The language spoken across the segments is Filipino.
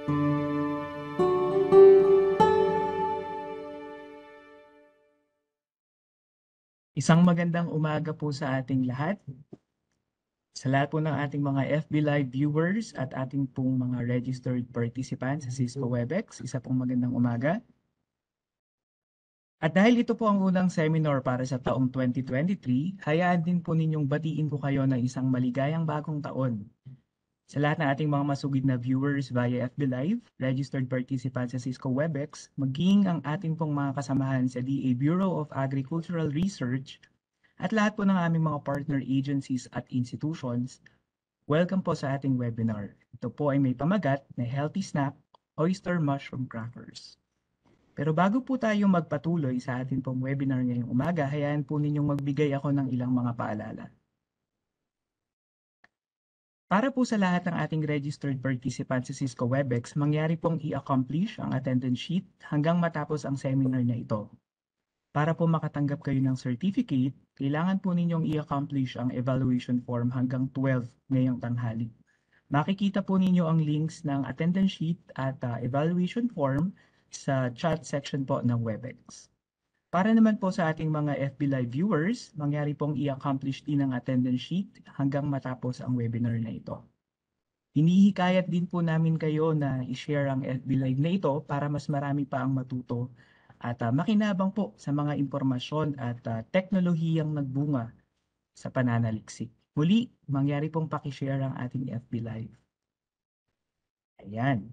Isang magandang umaga po sa ating lahat. Sa lahat po ng ating mga FB Live viewers at ating pong mga registered participants sa Cisco WebEx, isa pong magandang umaga. At dahil ito po ang unang seminar para sa taong 2023, hayaan din po ninyong batiin ko kayo ng isang maligayang bagong taon. Sa lahat ng ating mga masugid na viewers via FB Live, registered participants sa Cisco WebEx, maging ang ating pong mga kasamahan sa DA Bureau of Agricultural Research at lahat po ng aming mga partner agencies at institutions, welcome po sa ating webinar. Ito po ay may pamagat na Healthy Snack, Oyster Mushroom Crackers. Pero bago po tayo magpatuloy sa ating pong webinar ngayong umaga, hayaan po ninyong magbigay ako ng ilang mga paalala. Para po sa lahat ng ating registered participants sa Cisco WebEx, mangyari pong i-accomplish ang attendance sheet hanggang matapos ang seminar na ito. Para po makatanggap kayo ng certificate, kailangan po ninyong i-accomplish ang evaluation form hanggang 12 ngayong tanghali. Makikita po ninyo ang links ng attendance sheet at evaluation form sa chat section po ng WebEx. Para naman po sa ating mga FB Live viewers, mangyari pong i-accomplish din ang attendance sheet hanggang matapos ang webinar na ito. Hinihikayat din po namin kayo na i-share ang FB Live na ito para mas marami pa ang matuto at makinabang po sa mga impormasyon at teknolohiyang nagbunga sa pananaliksik. Muli, mangyari pong pakishare ang ating FB Live. Ayan.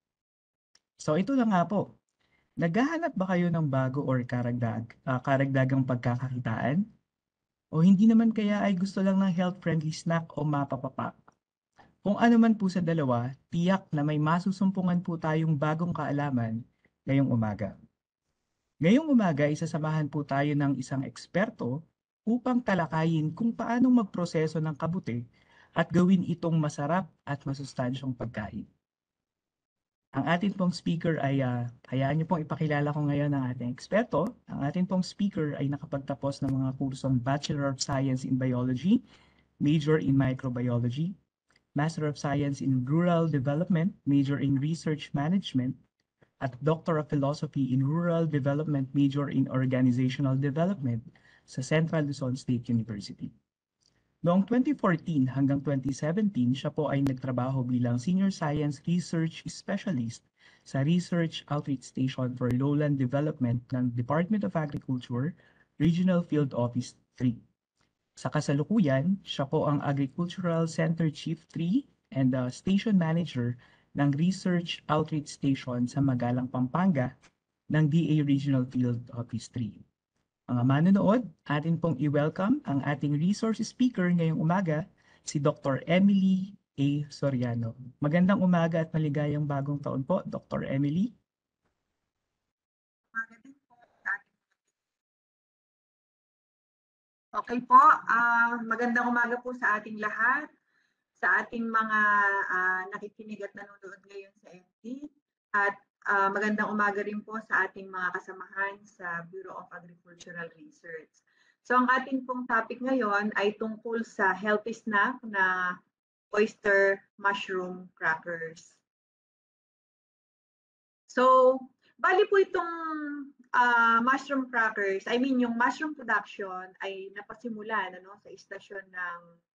So ito lang nga po. Naghahanap ba kayo ng bago or karagdagang pagkakakitaan? O hindi naman kaya ay gusto lang ng health-friendly snack o mapapapak? Kung ano man po sa dalawa, tiyak na may masusumpungan po tayong bagong kaalaman ngayong umaga. Ngayong umaga, isasamahan po tayo ng isang eksperto upang talakayin kung paano magproseso ng kabute at gawin itong masarap at masustansyong pagkain. Ang ating pong speaker ay, hayaan niyo pong ipakilala ko ngayon ang ating eksperto. Ang ating pong speaker ay nakapagtapos ng mga kursong Bachelor of Science in Biology, Major in Microbiology, Master of Science in Rural Development, Major in Research Management, at Doctor of Philosophy in Rural Development, Major in Organizational Development sa Central Luzon State University. Noong 2014 hanggang 2017, siya po ay nagtrabaho bilang Senior Science Research Specialist sa Research Outreach Station for Lowland Development ng Department of Agriculture, Regional Field Office 3. Sa kasalukuyan, siya po ang Agricultural Center Chief 3 and Station Manager ng Research Outreach Station sa Magalang, Pampanga ng DA Regional Field Office 3. Mga manonood, atin pong i-welcome ang ating resource speaker ngayong umaga, si Dr. Emily A. Soriano. Magandang umaga at maligayang bagong taon po, Dr. Emily. Okay po, magandang umaga po sa ating lahat, sa ating mga nakikinig at nanonood ngayon sa FB, at magandang umaga rin po sa ating mga kasamahan sa Bureau of Agricultural Research. So ang ating pong topic ngayon ay tungkol sa healthy snack na oyster mushroom crackers. So, bali po itong mushroom crackers, yung mushroom production ay napasimula sa istasyon ng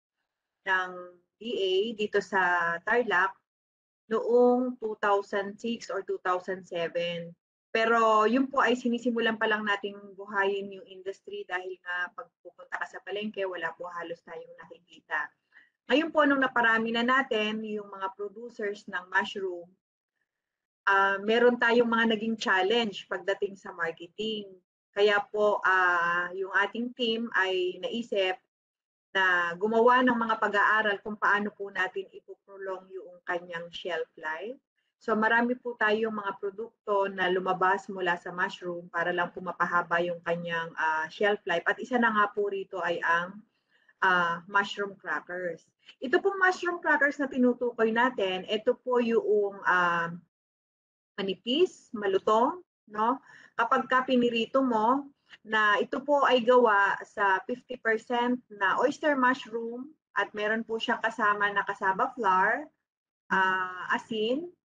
DA dito sa Tarlac noong 2006 or 2007. Pero yun po ay sinisimulan pa lang nating buhayin yung industry dahil nga pag pupunta ka sa palengke, wala po halos tayong nakikita. Ngayon po, nung naparami na natin yung mga producers ng mushroom, meron tayong mga naging challenge pagdating sa marketing. Kaya po yung ating team ay naisip na gumawa ng mga pag-aaral kung paano po natin ipoprolong yung kanyang shelf life. So marami po tayong mga produkto na lumabas mula sa mushroom para lang po mapahaba yung kanyang shelf life. At isa na nga po rito ay ang mushroom crackers. Ito pong mushroom crackers na tinutukoy natin, ito po yung manipis, malutong, no? Kapag ka pinirito mo, na ito po ay gawa sa 50% na oyster mushroom at meron po siyang kasama na cassava flour, asin,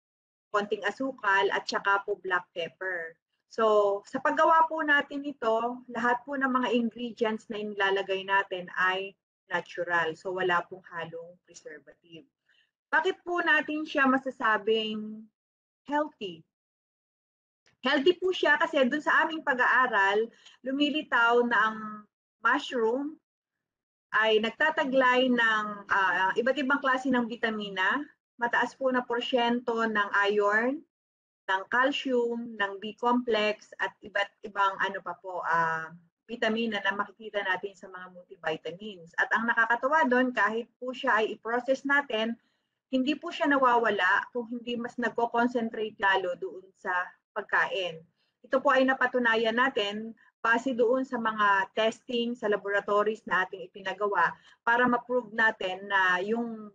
konting asukal at saka po black pepper. So, sa paggawa po natin ito, lahat po ng mga ingredients na inilalagay natin ay natural. So, wala pong halong preservative. Bakit po natin siya masasabing healthy? Healthy po siya kasi dun sa aming pag-aaral, lumilitaw na ang mushroom ay nagtataglay ng iba't ibang klase ng bitamina, mataas po na porsyento ng iron, ng calcium, ng B-complex at iba't ibang ano pa po, vitamina na makikita natin sa mga multivitamins. At ang nakakatuwa doon, kahit po siya ay i-process natin, hindi po siya nawawala kung hindi mas nagko-concentrate lalo doon sa pagkain. Ito po ay napatunayan natin base doon sa mga testing sa laboratories na ating ipinagawa para ma-prove natin na yung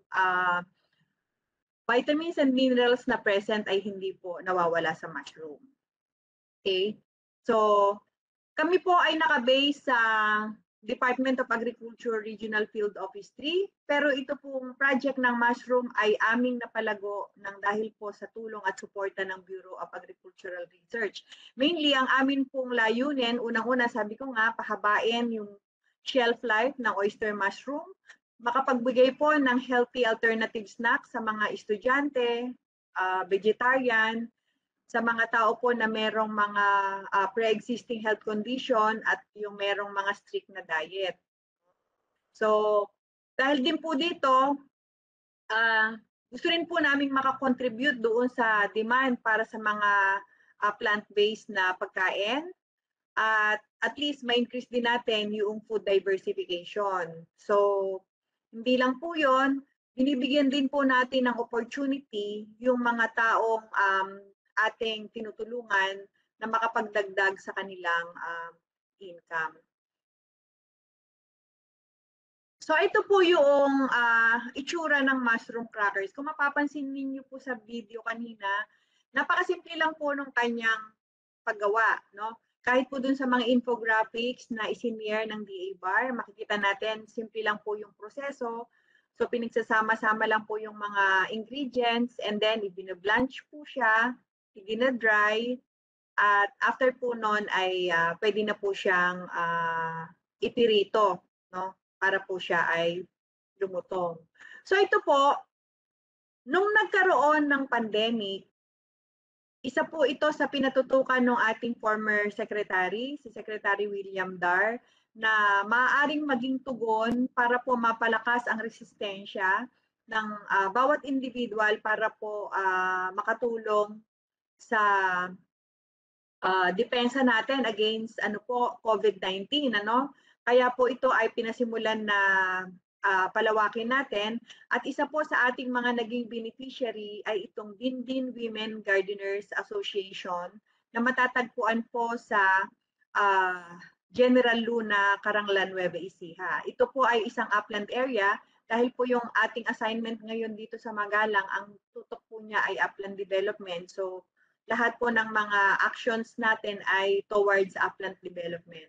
vitamins and minerals na present ay hindi po nawawala sa mushroom. Okay? So, kami po ay naka-base sa Department of Agriculture Regional Field Office 3, pero ito pong project ng mushroom ay aming napalago ng dahil po sa tulong at suporta ng Bureau of Agricultural Research. Mainly, ang amin pong layunin, unang-una sabi ko nga, pahabain yung shelf life ng oyster mushroom, makapagbigay po ng healthy alternative snacks sa mga estudyante, vegetarian, sa mga tao po na merong mga pre-existing health condition at yung merong mga strict na diet. So, dahil din po dito, gusto rin po namin makakontribute doon sa demand para sa mga plant-based na pagkain at least ma-increase din natin yung food diversification. So, hindi lang po yon, binibigyan din po natin ng opportunity yung mga taong ating tinutulungan na makapagdagdag sa kanilang income. So ito po yung itsura ng mushroom crackers. Kung mapapansin niyo po sa video kanina, napakasimple lang po ng kanyang paggawa, no? Kahit po dun sa mga infographics na isinare ng DA Bar, makikita natin simple lang po yung proseso. So pinagsasama-sama lang po yung mga ingredients and then ibinablanch po siya, ibinadry, at after po nun ay pwede na po siyang ipirito, no? Para po siya ay lumutong. So ito po, nung nagkaroon ng pandemic, isa po ito sa pinatutukan ng ating former secretary, si Secretary William Dar, na maaaring maging tugon para po mapalakas ang resistensya ng bawat individual para po makatulong sa depensa natin against ano po COVID-19, ano? Kaya po ito ay pinasimulan na palawakin natin at isa po sa ating mga naging beneficiary ay itong Dindin Women Gardeners Association na matatagpuan po sa General Luna, Caranglan, Nueva Ecija. Ito po ay isang upland area dahil po yung ating assignment ngayon dito sa Magalang, ang tutok po niya ay upland development. So lahat po ng mga actions natin ay towards upland development.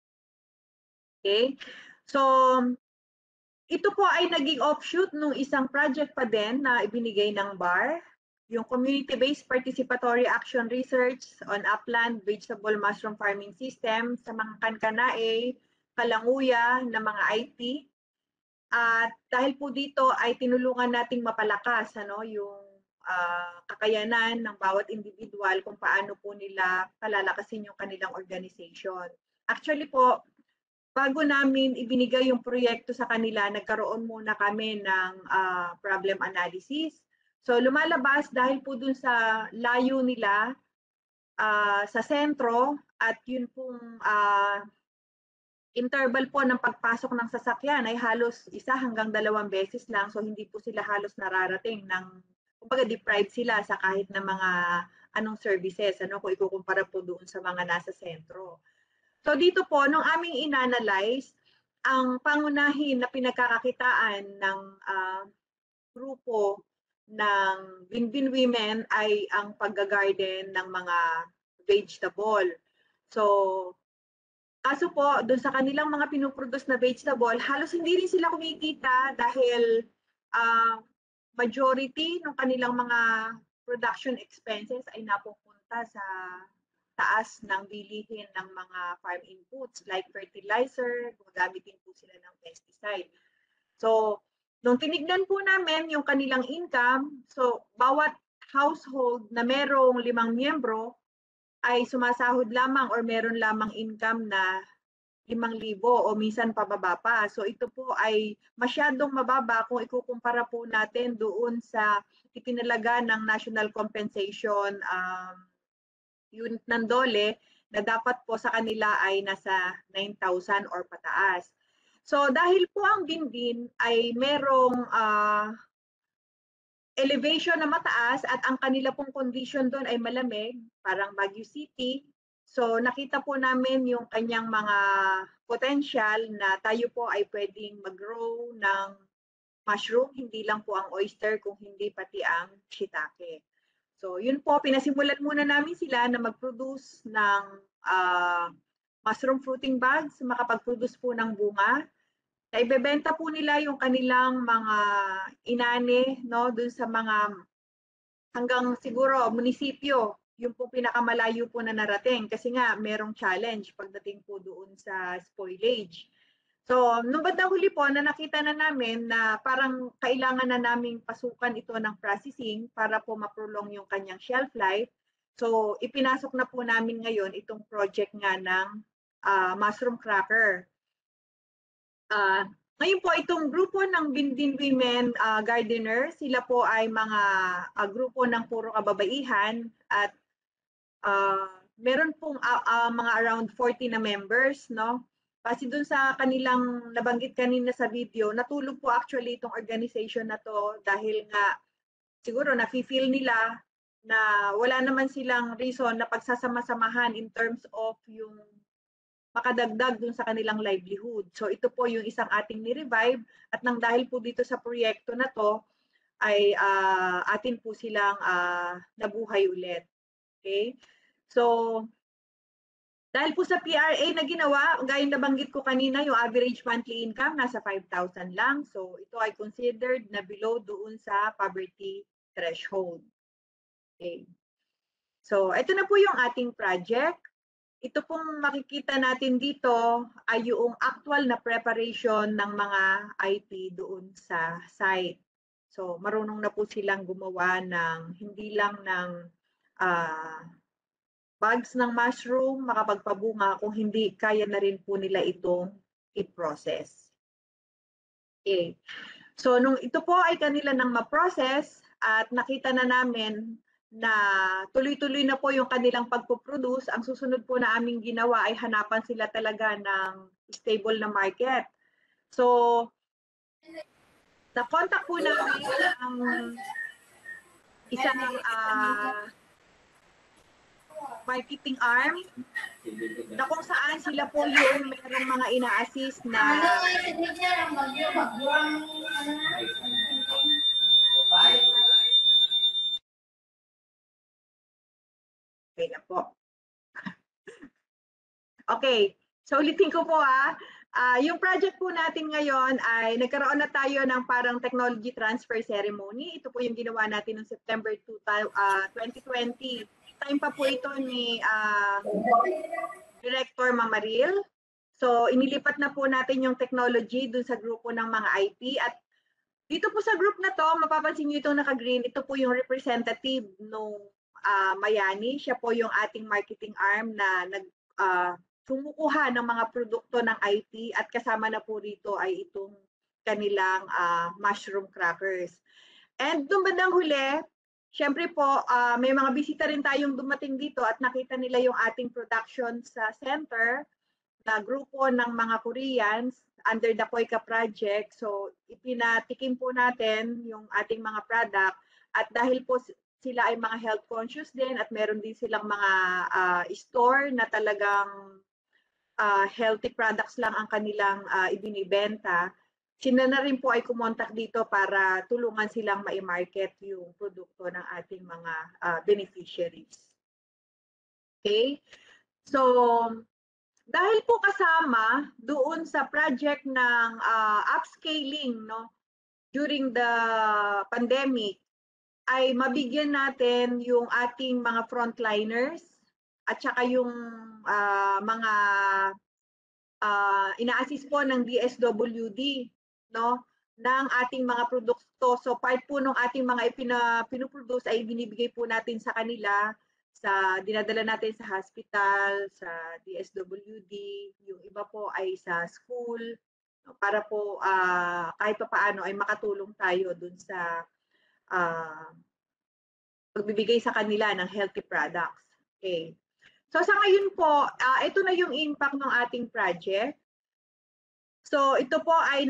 Okay? So, ito po ay naging offshoot nung isang project pa din na ibinigay ng BAR, yung Community-Based Participatory Action Research on Upland Vegetable Mushroom Farming System sa mga kankanae, kalanguya ng mga IT. At dahil po dito ay tinulungan nating mapalakas yung kakayanan ng bawat individual kung paano po nila palalakasin yung kanilang organization. Actually po, bago namin ibinigay yung proyekto sa kanila, nagkaroon muna kami ng problem analysis. So lumalabas dahil po dun sa layo nila sa sentro at yun pong interval po ng pagpasok ng sasakyan ay halos 1 hanggang 2 beses lang. So hindi po sila halos nararating ng, kumbaga deprived sila sa kahit na mga anong services, kung ikukumpara po doon sa mga nasa sentro. So dito po, nung aming inanalyze, ang pangunahin na pinagkakakitaan ng grupo ng Binbin Women ay ang paggagarden ng mga vegetable. So, kaso po, doon sa kanilang mga pinuproduce na vegetable, halos hindi rin sila kumikita dahil majority ng kanilang mga production expenses ay napupunta sa taas ng bilihin ng mga farm inputs like fertilizer, gumagamit din po sila ng pesticide. So, nung tinignan po namin yung kanilang income, so bawat household na merong 5 miyembro ay sumasahod lamang or meron lamang income na 5,000 o minsan pababa pa. So ito po ay masyadong mababa kung ikukumpara po natin doon sa itinalaga ng National Compensation Unit ng DOLE na dapat po sa kanila ay nasa 9,000 or pataas. So dahil po ang Bindin ay merong elevation na mataas at ang kanila pong condition doon ay malamig, parang Baguio City. So nakita po namin yung kanyang mga potential na tayo po ay pwedeng mag-grow ng mushroom, hindi lang po ang oyster, kung hindi pati ang shiitake. So yun po, pinasimulan muna namin sila na mag-produce ng mushroom fruiting bags, makapag-produce po ng bunga. Na ibebenta po nila yung kanilang mga inane, no, dun sa mga hanggang siguro munisipyo, yung po pinakamalayo po na narating kasi nga merong challenge pagdating po doon sa spoilage. So, nung bandang huli po na nakita na namin na parang kailangan na naming pasukan ito ng processing para po ma-prolong yung kanyang shelf life. So, ipinasok na po namin ngayon itong project nga ng mushroom cracker. Ngayon po, itong grupo ng Bindin Women Gardener, sila po ay mga grupo ng puro kababaihan at meron pong mga around 40 na members, no? Kasi dun sa kanilang nabanggit kanina sa video, natulog po actually itong organization na to dahil nga siguro nafe-feel nila na wala naman silang reason na pagsasama-samahan in terms of yung makadagdag dun sa kanilang livelihood. So ito po yung isang ating ni-revive at nang dahil po dito sa proyekto na to ay atin po silang nabuhay ulit. Okay? So dahil po sa PRA na ginawa, gaya na banggit ko kanina, yung average monthly income nasa 5,000 lang. So ito ay considered na below doon sa poverty threshold. Okay. So ito na po yung ating project. Ito pong makikita natin dito ay yung actual na preparation ng mga IT doon sa site. So marunong na po silang gumawa ng hindi lang ng bags ng mushroom, makapagpabunga, kung hindi kaya na rin po nila itong i-process. Okay. So nung ito po ay kanila nang ma-process at nakita na namin na tuloy-tuloy na po yung kanilang pagpo-produce, ang susunod po na aming ginawa ay hanapan sila talaga ng stable na market. So, na-contact po namin ang isang marketing arm na kung saan sila po yung merong mga ina-assist na okay na po. Okay, so ulitin ko po yung project po natin ngayon ay nagkaroon na tayo ng parang technology transfer ceremony. Ito po yung ginawa natin noong September 2020. Time pa po ito ni Director Mamaril. So inilipat na po natin yung technology dun sa grupo ng mga IT at dito po sa group na to, mapapansin niyo itong naka-green, ito po yung representative nung Mayani. Siya po yung ating marketing arm na kumukuha ng mga produkto ng IT at kasama na po rito ay itong kanilang mushroom crackers. And nung bandang huli, syempre po, may mga bisita rin tayong dumating dito at nakita nila yung ating production sa center na grupo ng mga Koreans under the Koika project. So ipinatikim po natin yung ating mga product at dahil po sila ay mga health conscious din at meron din silang mga store na talagang healthy products lang ang kanilang ibinibenta, sila na rin po ay kumontak dito para tulungan silang ma-market yung produkto ng ating mga beneficiaries. Okay? So, dahil po kasama doon sa project ng upscaling, no, during the pandemic, ay mabigyan natin yung ating mga frontliners at saka yung mga ina-assist po ng DSWD, no, ng ating mga produkto. So part po ng ating mga pinoproduce ay binibigay po natin sa kanila, sa dinadala natin sa hospital, sa DSWD, yung iba po ay sa school, no, para po kahit papaano ay makatulong tayo dun sa pagbibigay sa kanila ng healthy products. Okay. So sa ngayon po, ito na yung impact ng ating project. So ito po ay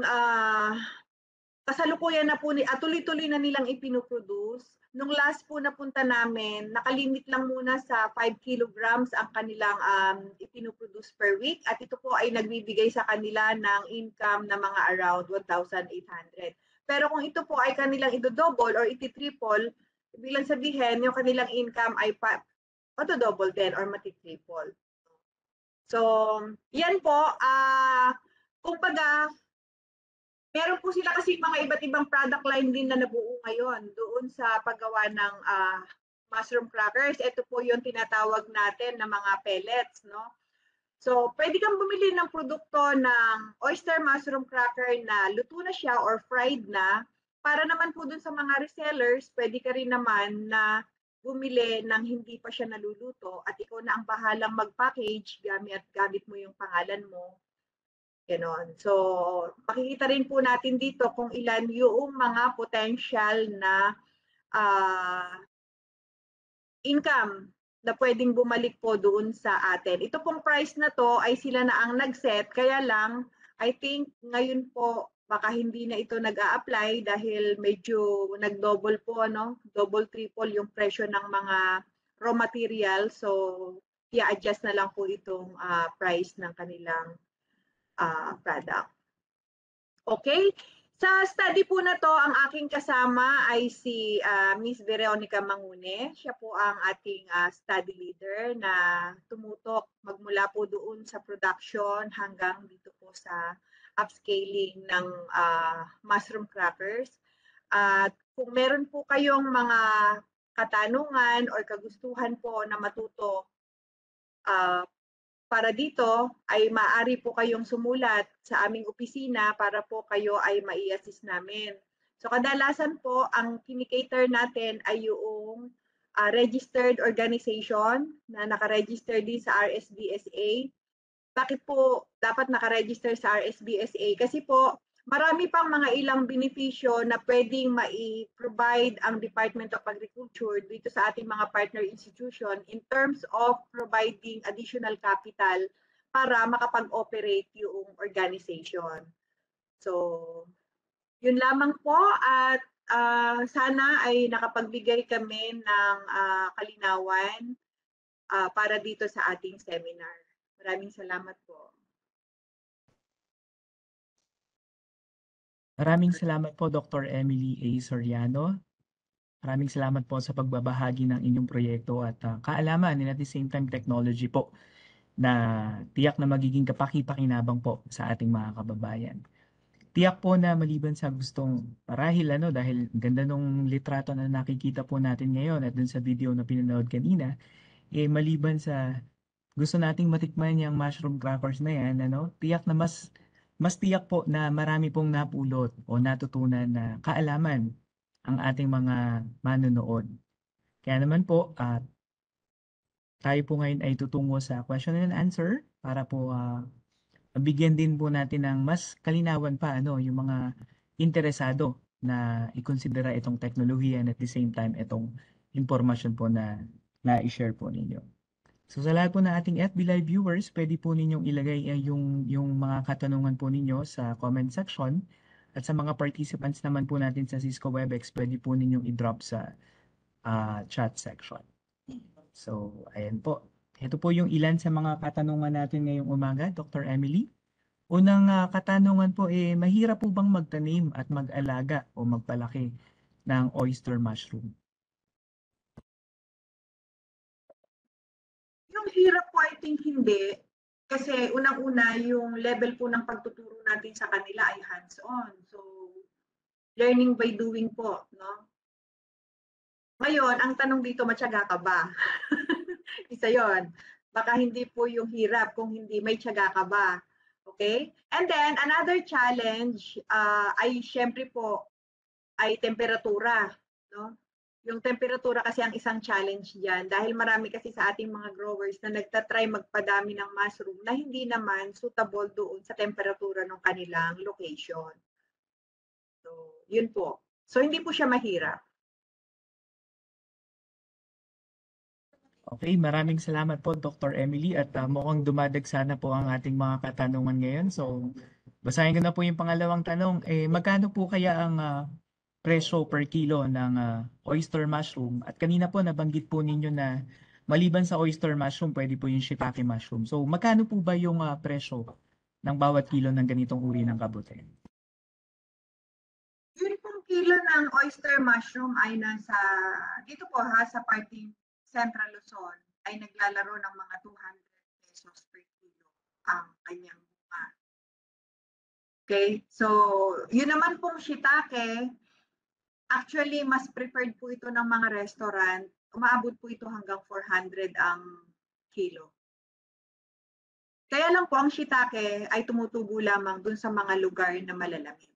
kasalukuyan na po, tuloy-tuloy na nilang ipinoproduce. Nung last po na punta namin, nakalimit lang muna sa 5 kilograms ang kanilang ipinoproduce per week. At ito po ay nagbibigay sa kanila ng income na mga around 1,800. Pero kung ito po ay kanilang idodouble or iti-triple, bilang sabihin, yung kanilang income ay double din or mati-triple. So, yan po. Kumbaga, meron po sila kasi mga iba't ibang product line din na nabuo ngayon doon sa paggawa ng mushroom crackers. Ito po yung tinatawag natin na mga pellets, no? So, pwede kang bumili ng produkto ng oyster mushroom cracker na luto na siya or fried na. Para naman po dun sa mga resellers, pwede ka rin naman na bumili ng hindi pa siya naluluto at ikaw na ang bahalang mag-package gamit mo yung pangalan mo. Ganon. So, makikita rin po natin dito kung ilan yung mga potential na income na pwedeng bumalik po doon sa atin. Ito pong price na to ay sila na ang nag-set, kaya lang I think ngayon po baka hindi na ito nag-a-apply dahil medyo nag-double po, no? Double, triple yung presyo ng mga raw material. So, i-adjust na lang po itong price ng kanilang product. Okay? Sa study po na to, ang aking kasama ay si Miss Veronica Mangune. Siya po ang ating study leader na tumutok magmula po doon sa production hanggang dito po sa upscaling ng mushroom crackers. At kung meron po kayong mga katanungan or kagustuhan po na matuto para dito ay maaari po kayong sumulat sa aming opisina para po kayo ay mai-assist namin. So kadalasan po ang kinikater natin ay yung registered organization na nakaregister din sa RSBSA. Bakit po dapat nakaregister sa RSBSA? Kasi po marami pang mga ilang benepisyo na pwedeng mai-provide ang Department of Agriculture dito sa ating mga partner institution in terms of providing additional capital para makapag-operate yung organization. So, yun lamang po at sana ay nakapagbigay kami ng kalinawan para dito sa ating seminar. Maraming salamat po. Maraming salamat po Dr. Emily A. Soriano. Maraming salamat po sa pagbabahagi ng inyong proyekto at kaalaman and at the same time technology po na tiyak na magiging kapaki-pakinabang po sa ating mga kababayan. Tiyak po na maliban sa gustong marahil dahil ganda nung litrato na nakikita po natin ngayon at dun sa video na pinanood kanina, maliban sa gusto nating matikman yung mushroom crackers na yan, tiyak na mas tiyak po na marami pong napulot o natutunan na kaalaman ang ating mga manonood. Kaya naman po, tayo po ngayon ay tutungo sa question and answer para po mabigyan din po natin ng mas kalinawan pa yung mga interesado na ikonsidera itong teknolohiya and at the same time itong impormasyon po na na-share po ninyo. So sa lahat po ng ating FB Live viewers, pwede po ninyong ilagay yung mga katanungan po ninyo sa comment section. At sa mga participants naman po natin sa Cisco WebEx, pwede po ninyong i-drop sa chat section. So, ayan po. Ito po yung ilan sa mga katanungan natin ngayong umaga, Dr. Emily. Unang katanungan po, mahirap po bang magtanim at mag-alaga o magpalaki ng oyster mushroom? Yung hirap po, I think hindi. Kasi unang-una, yung level po ng pagtuturo natin sa kanila ay hands-on. So, learning by doing po, no? Ngayon, ang tanong dito, matyaga ka ba? Isa yon. Baka hindi po yung hirap kung hindi may tiyaga ka ba. Okay? And then, another challenge ay syempre po ay temperatura. No? Yung temperatura kasi ang isang challenge diyan dahil marami kasi sa ating mga growers na nagtatry magpadami ng mushroom na hindi naman suitable doon sa temperatura ng kanilang location. So, yun po. So, hindi po siya mahirap. Okay, maraming salamat po Dr. Emily at mukhang dumadagsa na po ang ating mga katanungan ngayon. So, basahin ko na po yung pangalawang tanong. Magkano po kaya ang presyo per kilo ng oyster mushroom? At kanina po nabanggit po ninyo na maliban sa oyster mushroom, pwede po yung shiitake mushroom. So, magkano po ba yung presyo ng bawat kilo ng ganitong uri ng kabute? Yun pong kilo ng oyster mushroom ay nasa, dito po ha, sa parting Central Luzon, ay naglalaro ng mga 200 pesos per kilo ang kanyang bunga. Okay? So, yun naman pong shiitake, actually, mas preferred po ito ng mga restaurant. Umaabot po ito hanggang 400 ang kilo. Kaya lang po ang shiitake ay tumutubo lamang dun sa mga lugar na malalamig.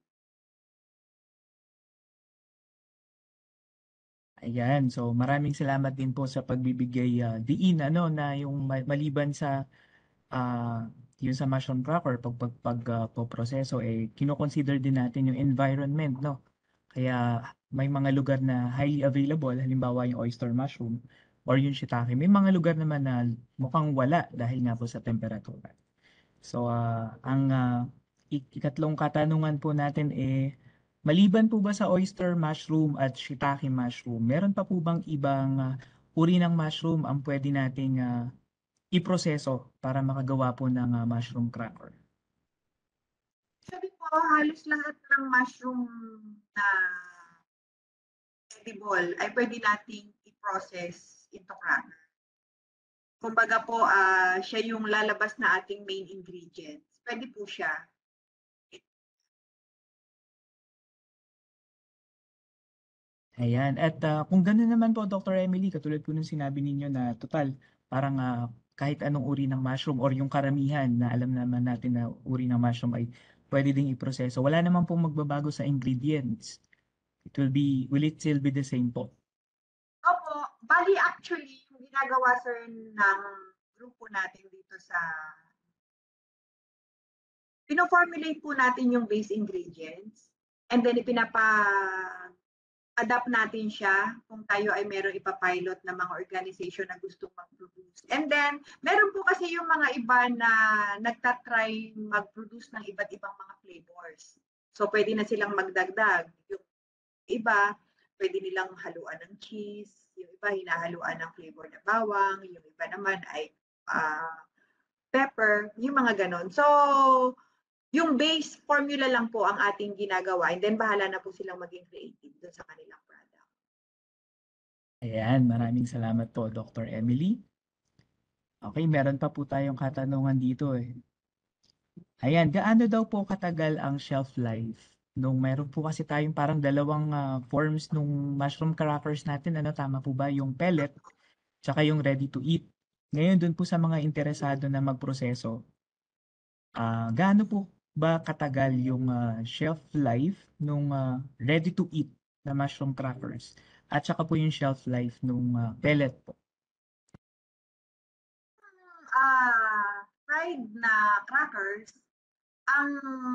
Ayan, so maraming salamat din po sa pagbibigay diin ano na yung maliban sa ah yung sa mushroom cracker poproseso kino-consider din natin yung environment, no? Kaya may mga lugar na highly available, halimbawa yung oyster mushroom or yung shiitake. May mga lugar naman na mukhang wala dahil nga po sa temperatura. So, ang ikatlong katanungan po natin maliban po ba sa oyster mushroom at shiitake mushroom, meron pa po bang ibang uri ng mushroom ang pwede nating iproseso para makagawa po ng mushroom cracker? Sabi po, halos lahat ng mushroom na edible ay pwede nating i-process into cracker. Kumbaga po, siya yung lalabas na ating main ingredients. Pwede po siya. Ayan. At kung gano'n naman po, Dr. Emily, katulad po nung sinabi ninyo na total, parang kahit anong uri ng mushroom or yung karamihan na alam naman natin na uri ng mushroom ay pwede ding iproseso. Wala naman pong magbabago sa ingredients. Will it still be the same po? Opo, bali actually, yung ginagawa sir ng grupo natin dito sa pino-formulate po natin yung base ingredients and then adapt natin siya kung tayo ay meron ipapilot na mga organization na gustong mag-produce. And then, meron po kasi yung mga iba na nagtatry mag-produce ng iba't ibang mga flavors. So, pwede na silang magdagdag. Yung iba, pwede nilang haluan ng cheese. Yung iba, hinahaluan ng flavor na bawang. Yung iba naman ay pepper. Yung mga ganon. So, yung base formula lang po ang ating ginagawa and then bahala na po silang maging creative dun sa kanilang product. Ayan, maraming salamat po, Dr. Emily. Okay, meron pa po tayong katanungan dito Ayan, gaano daw po katagal ang shelf life? Nung meron po kasi tayong parang dalawang forms nung mushroom crackers natin, ano, tama po ba? Yung pellet, tsaka yung ready to eat. Ngayon, dun po sa mga interesado na magproseso, gaano po ba katagal yung shelf life nung ready to eat na mushroom crackers? At saka po yung shelf life nung pellet po. Fried na crackers, ang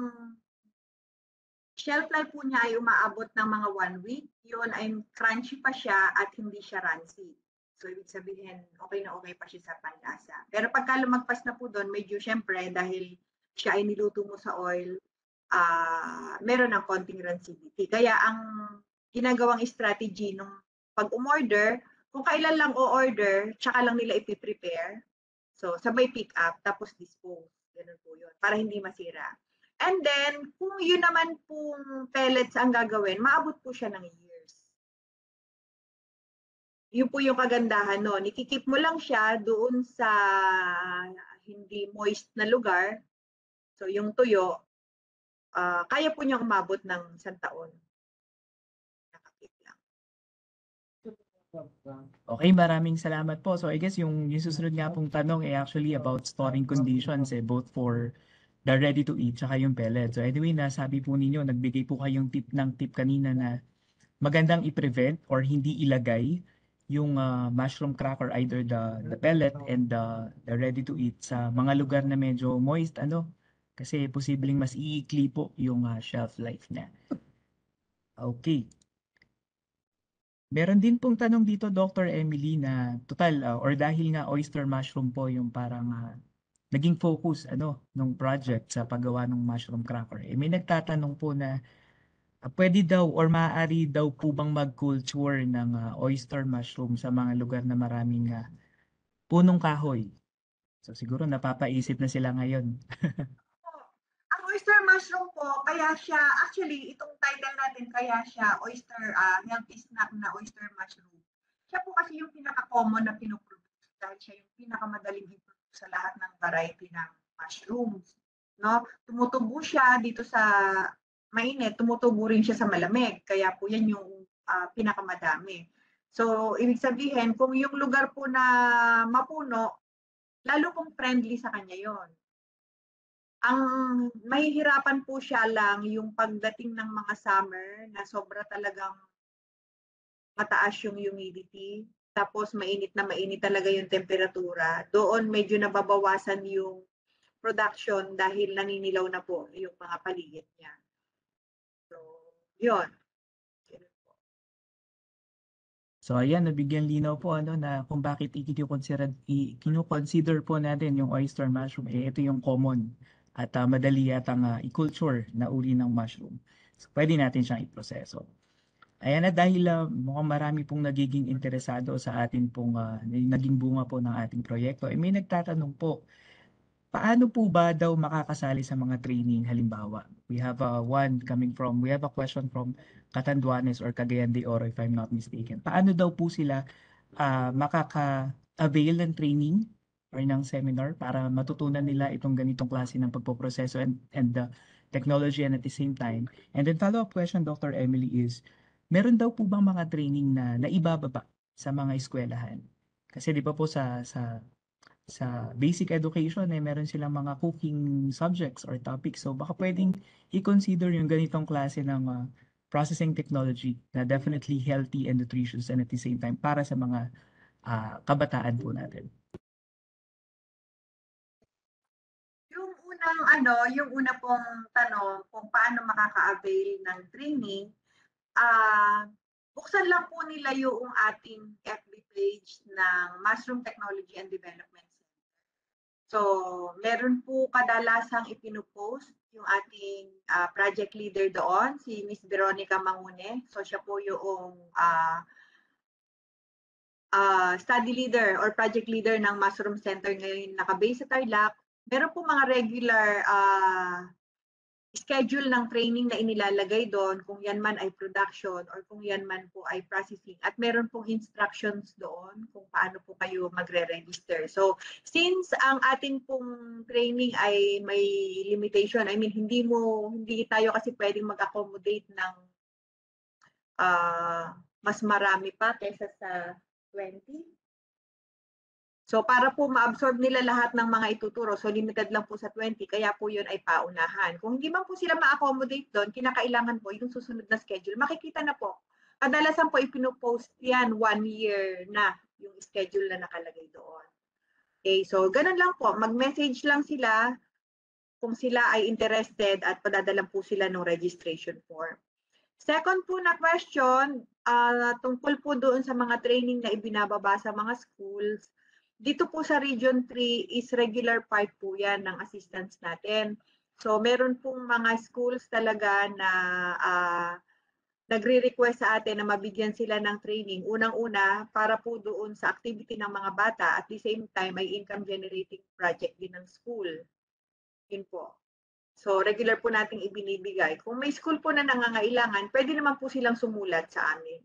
shelf life po niya ay umaabot ng mga 1 week. Yun ay crunchy pa siya at hindi siya rancid. So, ibig sabihin, okay na okay pa siya sa panlasa. Pero pagka lumagpas na po doon, medyo syempre, dahil siya ay niluto mo sa oil, meron ng konting rancidity. Kaya ang ginagawang strategy nung pag umorder, kung kailan lang o-order, tsaka lang nila ipiprepare. So, sabay pick up, tapos dispose. Ganun po yun, para hindi masira. And then, kung yun naman pong pellets ang gagawin, maabot po siya ng years. Yun po yung kagandahan no. Ikikip mo lang siya doon sa hindi moist na lugar. So, yung tuyo, kaya po niyang umabot ng 1 taon. Nakakip lang. Okay, maraming salamat po. So I guess yung susunod nga pong tanong ay actually about storing conditions both for the ready to eat tsaka yung pellet. So anyway, nasabi po ninyo, nagbigay po kayong tip kanina na magandang i-prevent or hindi ilagay yung mushroom cracker, either the pellet and the ready to eat sa mga lugar na medyo moist, ano, kasi posibleng mas iikli po yung shelf life niya. Okay. Meron din pong tanong dito, Dr. Emily, na total or dahil nga oyster mushroom po yung parang naging focus ano nung project sa paggawa ng mushroom cracker. May nagtatanong po na puwede daw or maaari daw po bang mag-culture ng oyster mushroom sa mga lugar na maraming punong kahoy? So siguro napapaisip na sila ngayon. Ang oyster mushroom po, kaya siya, actually, itong title natin, kaya siya oyster, healthy snack na oyster mushroom. Siya po kasi yung pinaka-common na pinuproduce dahil siya yung pinakamadaling i-produce sa lahat ng variety ng mushrooms. No? Tumutubo siya dito sa mainit, tumutubo rin siya sa malamig. Kaya po yan yung pinakamadami. So, ibig sabihin, kung yung lugar po na mapuno, lalo pong friendly sa kanya yon. Ang mahihirapan po siya lang yung pagdating ng mga summer na sobra talagang mataas yung humidity, tapos mainit talaga yung temperatura. Doon medyo nababawasan yung production dahil naninilaw na po yung mga paligid niya. So, yun. So ayan, nabigyan linaw po ano na kung bakit kino-consider po natin yung oyster mushroom. Ito yung common at madali yatang i-culture na uri ng mushroom. So pwede natin siyang iproseso. Ayan, at dahil mukhang marami pong nagiging interesado sa atin pong naging bunga po ng ating proyekto, may nagtatanong po, paano po ba daw makakasali sa mga training halimbawa? We have a question from Catanduanes or Cagayan de Oro if I'm not mistaken. Paano daw po sila makaka-avail ng training or ng seminar para matutunan nila itong ganitong klase ng pagpoproseso and the technology and at the same time. And then follow-up question, Dr. Emily, is meron daw po bang mga training na naibababa sa mga eskwelahan? Kasi di ba po sa basic education meron silang mga cooking subjects or topics. So baka pwedeng i-consider yung ganitong klase ng processing technology na definitely healthy and nutritious and at the same time para sa mga kabataan po natin. Yung una pong tanong kung paano makaka-avail ng training, buksan lang po nila yung ating FB page ng Mushroom Technology and Development Center. So, meron po kadalasang ipinopost yung ating project leader doon, si Miss Veronica Mangune. So, siya po yung study leader or project leader ng Mushroom Center ngayon naka-base sa Tarlac. Meron po mga regular schedule ng training na inilalagay doon kung yan man ay production or kung yan man po ay processing. At meron pong instructions doon kung paano po kayo magre-register. So, since ang ating pong training ay may limitation, I mean, hindi tayo kasi pwedeng mag-accommodate ng mas marami pa kaysa sa 20. So para po ma-absorb nila lahat ng mga ituturo, so limited lang po sa 20, kaya po yun ay paunahan. Kung hindi man po sila ma-accommodate doon, kinakailangan po yung susunod na schedule. Makikita na po, kadalasan po ipinopost yan 1 year na yung schedule na nakalagay doon. Okay, so ganun lang po, mag-message lang sila kung sila ay interested at padadalan po sila ng registration form. Second po na question, tungkol po doon sa mga training na ibinababa sa mga schools. Dito po sa Region 3 is regular part po yan ng assistance natin. So meron pong mga schools talaga na nagre-request sa atin na mabigyan sila ng training. Unang-una, para po doon sa activity ng mga bata at the same time ay income generating project din ng school. Yun po. So, regular po nating ibinibigay. Kung may school po na nangangailangan, pwede naman po silang sumulat sa amin.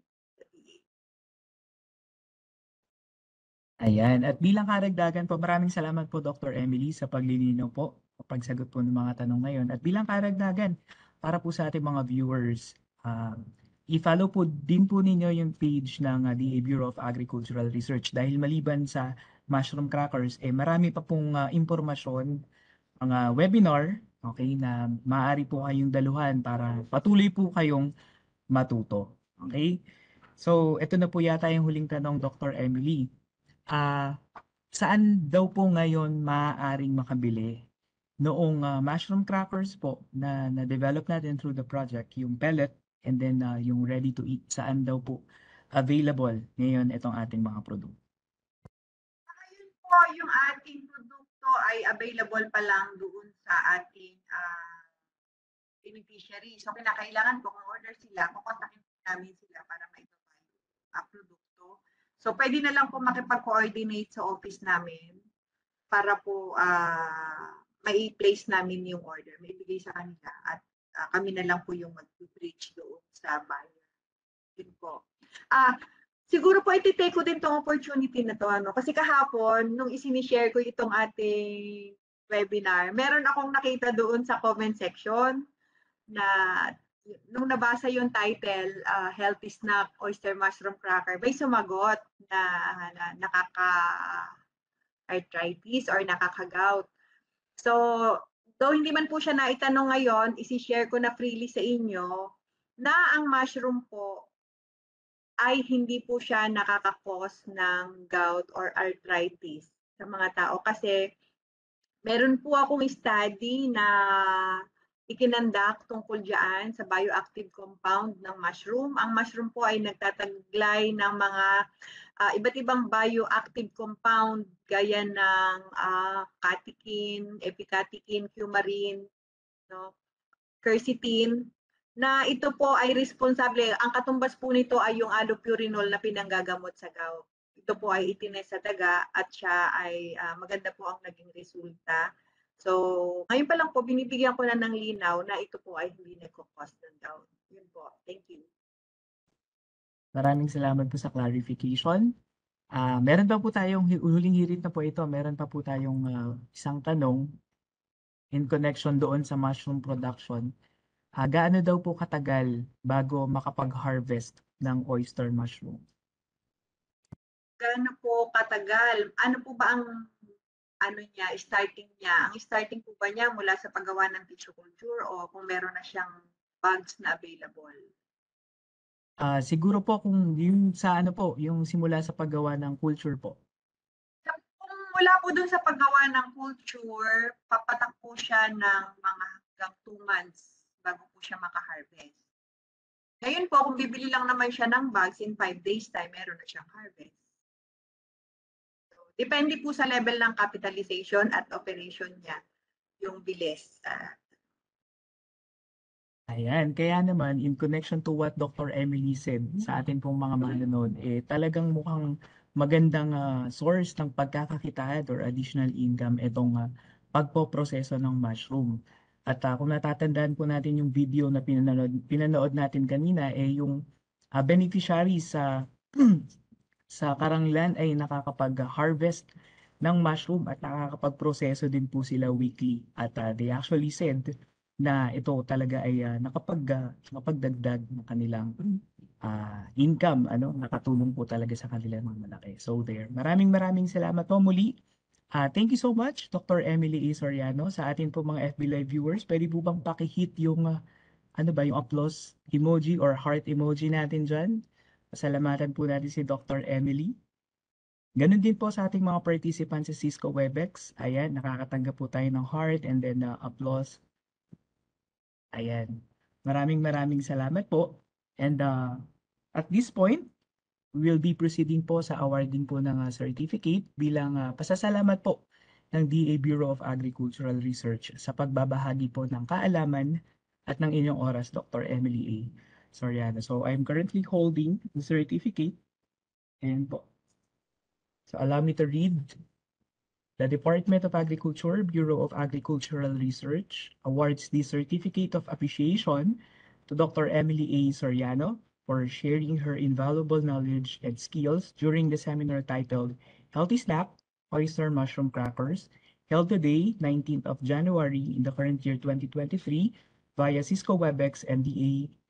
Ayan, at bilang karagdagan po, maraming salamat po Dr. Emily sa paglilinaw po, pagsagot po ng mga tanong ngayon. At bilang karagdagan, para po sa ating mga viewers, i-follow po din po ninyo yung page ng DA Bureau of Agricultural Research dahil maliban sa mushroom crackers, marami pa pong impormasyon, mga webinar, okay, na maaari po kayong daluhan para patuloy po kayong matuto. Okay? So, ito na po yata yung huling tanong, Dr. Emily. Ah, saan daw po ngayon maaaring makabili noong mushroom crackers po na na-develop natin through the project, yung pellet and then yung ready to eat, saan daw po available ngayon itong ating mga produkto? Ngayon po, yung ating produkto ay available pa lang doon sa ating beneficiary. So, kinakailangan po kung order sila, kukontakin namin sila para maibaba yung produkto. So, pwede na lang po makipag-coordinate sa office namin para po mai-place namin yung order, maibigay sa kanila at kami na lang po yung mag-reach doon sa buyer. Yun po. Siguro po iti-take ko din tong opportunity na to, ano, kasi kahapon nung isinishare ko itong ating webinar, meron akong nakita doon sa comment section na nung nabasa yung title, Healthy Snack Oyster Mushroom Cracker, may sumagot na nakaka-arthritis or nakaka-gout. So, though hindi man po siya naitanong ngayon, isi-share ko na freely sa inyo na ang mushroom po ay hindi po siya nakaka-cause ng gout or arthritis sa mga tao kasi meron po akong study na ikinandak tungkol diyan sa bioactive compound ng mushroom. Ang mushroom po ay nagtataglay ng mga iba't ibang bioactive compound gaya ng catechin, epicatechin, coumarin, no? Quercetin, na ito po ay responsable. Ang katumbas po nito ay yung allopurinol na pinanggagamot sa gout. Ito po ay itinest sa daga at siya ay maganda po ang naging resulta. So, ngayon pa lang po, binibigyan ko na ng linaw na ito po ay hindi nagkukos ng gout. Yun po. Thank you. Maraming salamat po sa clarification. Meron pa po tayong huling hirit na po ito. Meron pa po tayong isang tanong in connection doon sa mushroom production. Gaano daw po katagal bago makapag-harvest ng oyster mushroom? Gaano po katagal? Ano po ba ang starting niya? Ang starting po ba niya mula sa paggawa ng tissue culture o kung meron na siyang bugs na available? Siguro po kung yung sa ano po, yung simula sa paggawa ng culture po. Kung mula po dun sa paggawa ng culture, papatak po siya ng mga hanggang 2 months bago po siya maka-harvest. Ngayon po, kung bibili lang naman siya ng bags, in 5 days time, meron na siyang harvest. So, depende po sa level ng capitalization at operation niya, yung bilis. Ayan, kaya naman in connection to what Dr. Emily said sa atin pong mga manonood, talagang mukhang magandang source ng pagkakakitaan or additional income itong pagpoproseso ng mushroom. At kung natatandaan po natin yung video na pinanood natin kanina, yung beneficiaries sa sa Karanglan ay nakakapag-harvest ng mushroom at nakakapag-proseso din po sila weekly. At they actually said na ito talaga ay nakapagdagdag ng kanilang income, ano, nakatulong po talaga sa kanila ng malaki. So there, maraming salamat po muli. Thank you so much, Dr. Emily A. Soriano. Sa atin po mga FB Live viewers, pwede po bang pakihit yung ano ba, yung applause emoji or heart emoji natin dyan? Pasalamatan po natin si Dr. Emily. Ganun din po sa ating mga participants sa Cisco Webex. Ayan, nakakatanggap po tayo ng heart and then applause. Ayan. Maraming salamat po. And at this point, we will be proceeding po sa awarding po ng certificate bilang pasasalamat po ng DA Bureau of Agricultural Research sa pagbabahagi po ng kaalaman at ng inyong oras, Dr. Emily A. Soriano. So I'm currently holding the certificate. Ayan po. So allow me to read. The Department of Agriculture, Bureau of Agricultural Research awards the Certificate of Appreciation to Dr. Emily A. Soriano for sharing her invaluable knowledge and skills during the seminar titled Healthy Snack, Oyster Mushroom Crackers, held today, 19th of January in the current year 2023 via Cisco WebEx and DA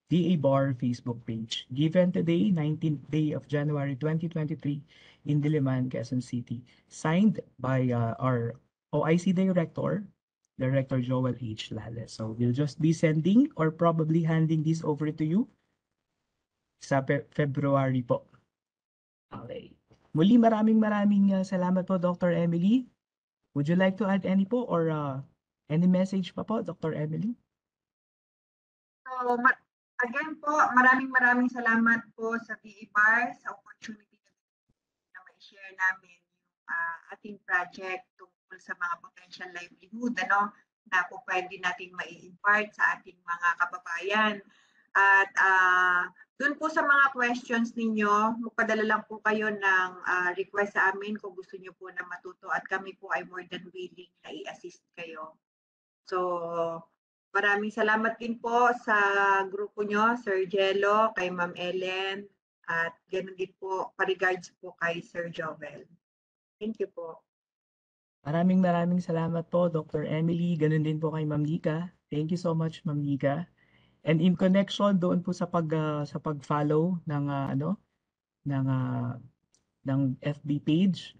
DA Bar Facebook page. Given today, 19th day of January 2023 in Diliman, Quezon City. Signed by our OIC Director, Director Joel H. Lales. So we'll just be sending or probably handing this over to you sa February po. Okay. Muli maraming salamat po Dr. Emily. Would you like to add any po or any message pa po Dr. Emily? So, again po, maraming salamat po sa PE-BAR sa opportunity na ma-share namin yung ating project tungkol sa mga potential livelihood na po pwede nating mai-impart sa ating mga kababayan. At dun po sa mga questions ninyo, magpadala lang po kayo ng request sa amin kung gusto nyo po na matuto at kami po ay more than willing na i-assist kayo. So, maraming salamat din po sa grupo nyo, Sir Jello, kay Ma'am Ellen, at ganoon din po, pa-regards po kay Sir Jovel. Thank you po. Maraming salamat po Dr. Emily. Ganun din po kay Ma'am Lika. Thank you so much Ma'am Lika. And in connection doon po sa pag-follow ng ng FB page,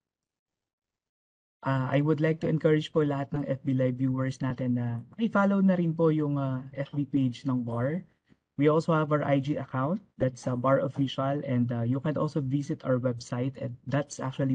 I would like to encourage po lahat ng FB Live viewers natin na i-follow na rin po yung FB page ng BAR. We also have our IG account, that's BAR Official, and you can also visit our website, and that's actually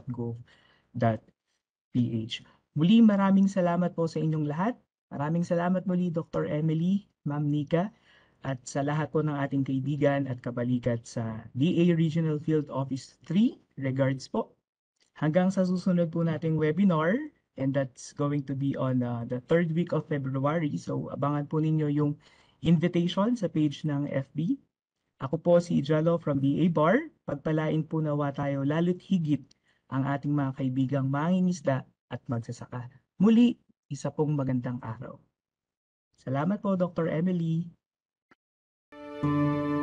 bar.gov.ph. Muli maraming salamat po sa inyong lahat. Maraming salamat muli Dr. Emily, Ma'am Nika, at sa lahat po ng ating kaibigan at kabalikat sa DA Regional Field Office 3. Regards po. Hanggang sa susunod po nating webinar, and that's going to be on the 3rd week of February. So abangan po ninyo yung invitation sa page ng FB. Ako po si Jalo from DA Bar. Pagpalain po nawa tayo lalo't higit ang ating mga kaibigang mangingisda at magsasaka. Muli, isa pong magandang araw. Salamat po, Dr. Emily.